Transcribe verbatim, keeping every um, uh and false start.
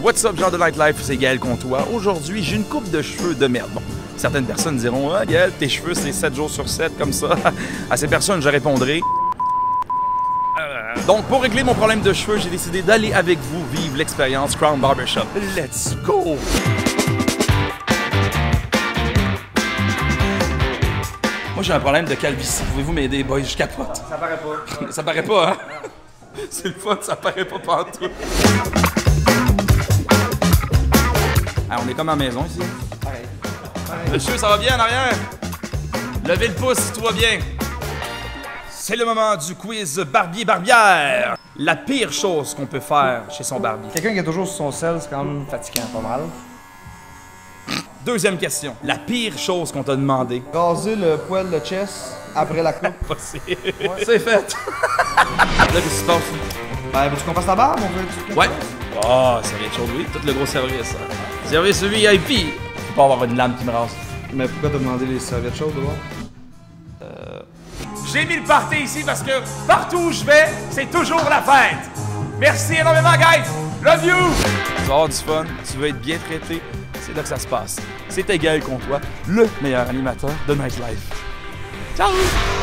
What's up, genre de Nightlife, c'est Gaël Comtois. Aujourd'hui, j'ai une coupe de cheveux de merde. Bon, certaines personnes diront « Ah, Gaël, tes cheveux, c'est sept jours sur sept, comme ça. » À ces personnes, je répondrai « Donc, pour régler mon problème de cheveux, j'ai décidé d'aller avec vous vivre l'expérience Crown Barbershop. Let's go! » Moi, j'ai un problème de calvitie. Pouvez-vous m'aider, boys? Je capote. Ça paraît pas. Ça paraît pas, hein? C'est le fun, ça paraît pas partout. Ah, on est comme à la maison ici. Pareil. Pareil. Monsieur, ça va bien en arrière? Levez le pouce si tout va bien. C'est le moment du quiz Barbier-Barbière. La pire chose qu'on peut faire chez son barbier. Quelqu'un qui est toujours sur son sel, c'est quand même fatigant, pas mal. Deuxième question. La pire chose qu'on t'a demandé. Raser le poil de chest après la coupe. Possible. Ouais. C'est fait. Là, qu'est-ce qui se passe? Ben, veux-tu qu'on passe la barbe? On veut Ouais. Oh, ça vient de chaud, oui. Tout le gros service. Service V I P. Faut pas avoir une lame qui me rase. Mais pourquoi t'as demandé les serviettes chaudes d'abord? Euh... J'ai mis le party ici parce que partout où je vais, c'est toujours la fête. Merci énormément, guys. Love you. Tu vas avoir du fun, tu veux être bien traité, c'est là que ça se passe. C'était Gaël Comtois, le meilleur animateur de Nightlife. Ciao!